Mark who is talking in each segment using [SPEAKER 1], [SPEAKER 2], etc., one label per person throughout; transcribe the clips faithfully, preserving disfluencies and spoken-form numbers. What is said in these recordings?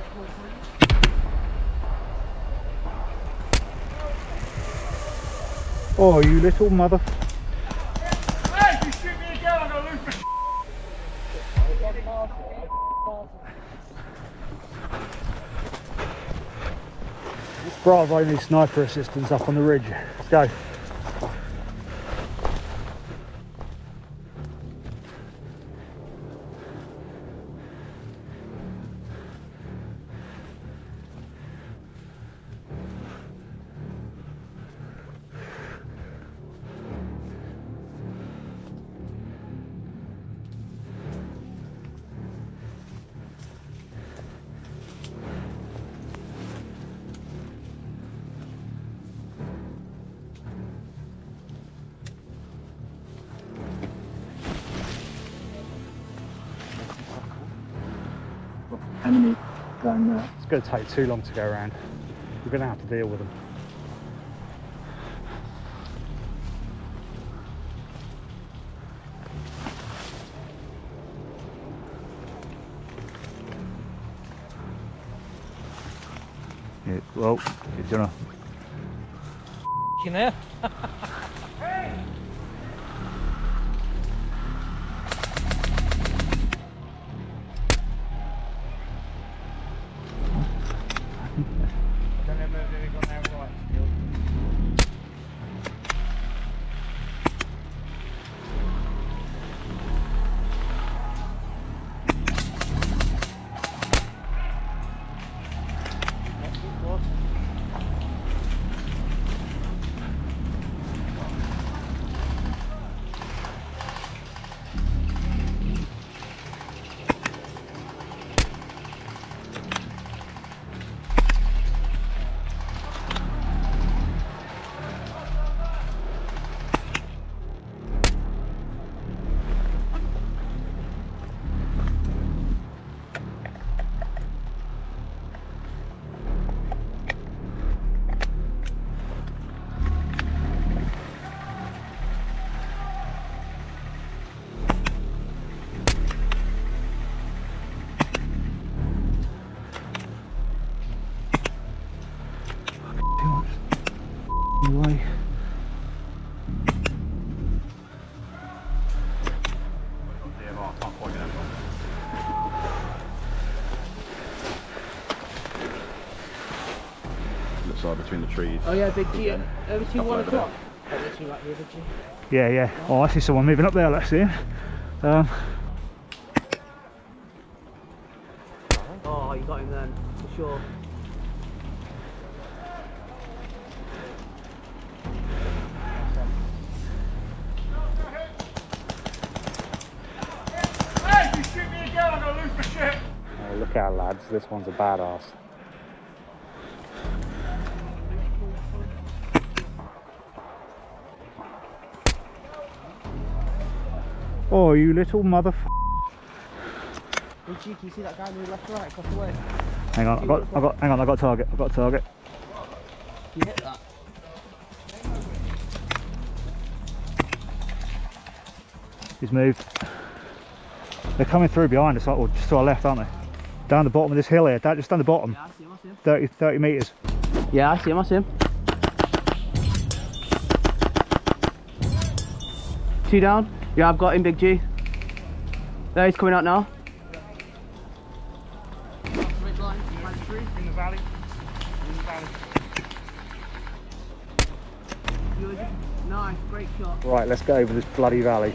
[SPEAKER 1] Oh, you little mother...
[SPEAKER 2] Hey, if you shoot me again, I'm gonna lose my
[SPEAKER 1] Bravo needs sniper assistance up on the ridge. Let's go.
[SPEAKER 3] Enemy down there.
[SPEAKER 1] It's going to take too long to go around. We're going to have to deal with them. Yeah, well, you're gonna.
[SPEAKER 2] in there.
[SPEAKER 1] Way.
[SPEAKER 3] Looks like between the trees.
[SPEAKER 4] Oh yeah, big G. Over to one o'clock.
[SPEAKER 1] Yeah, yeah. Oh, I see someone moving up there. Let's see him. Um,
[SPEAKER 4] Oh, you got him then, for sure.
[SPEAKER 2] Hey, if you shoot me again, I'm gonna lose my shit.
[SPEAKER 1] oh, look out, lads. This one's a badass. Oh, you little mother.
[SPEAKER 4] Hey G, can you see that guy moving left or right across the way?
[SPEAKER 1] Hang on, I got, I got, hang on, I got a target. I got a target.
[SPEAKER 4] You hit that?
[SPEAKER 1] He's moved. They're coming through behind us, or just to our left, aren't they? Down the bottom of this hill here, down, just down the bottom.
[SPEAKER 4] Yeah, I see him, I see him.
[SPEAKER 1] thirty, thirty metres.
[SPEAKER 4] Yeah, I see him, I see him. Two down. Yeah, I've got him, Big G. There, he's coming out now.
[SPEAKER 2] Red line, in the valley. In the valley.
[SPEAKER 4] Nice, great shot.
[SPEAKER 1] Right, let's go over this bloody valley.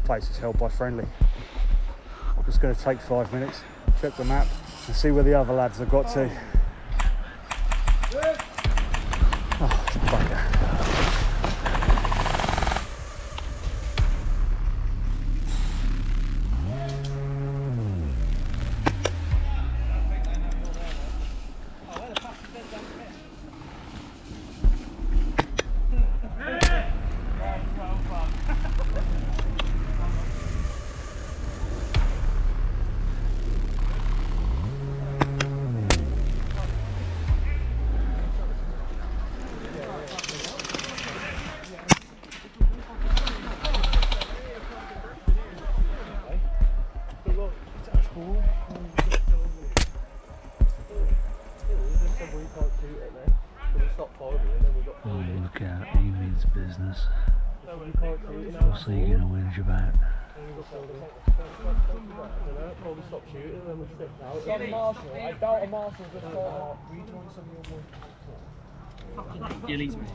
[SPEAKER 1] place is held by friendly. I'm just going to take five minutes, check the map and see where the other lads have got to. Oh, it's a bugger.
[SPEAKER 5] Oh, look out, he means business. What's he gonna whinge about?
[SPEAKER 2] Ghillie's, mate.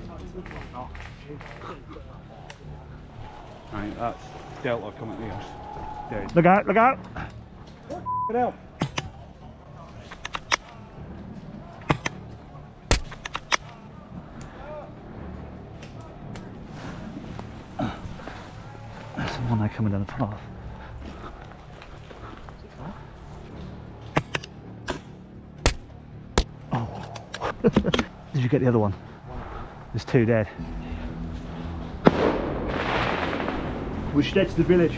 [SPEAKER 3] Right, that's Delta coming to us. Dead.
[SPEAKER 1] Look out, look out!
[SPEAKER 3] Get out!
[SPEAKER 1] That's the one they're coming down the path. Oh. Did you get the other one? There's two dead. We should head to the village.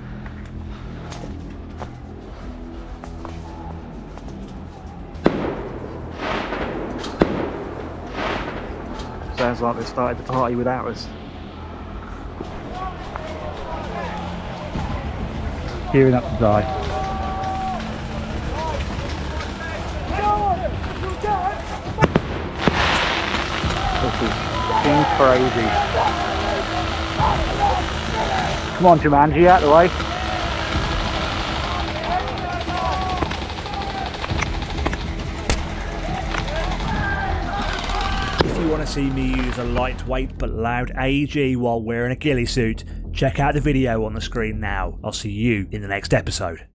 [SPEAKER 1] Sounds like they started the party without us. Gearing up to die. This is fucking crazy. Come on, Jumanji, out of the way.
[SPEAKER 6] If you want to see me use a lightweight but loud A G while wearing a ghillie suit, check out the video on the screen now. I'll see you in the next episode.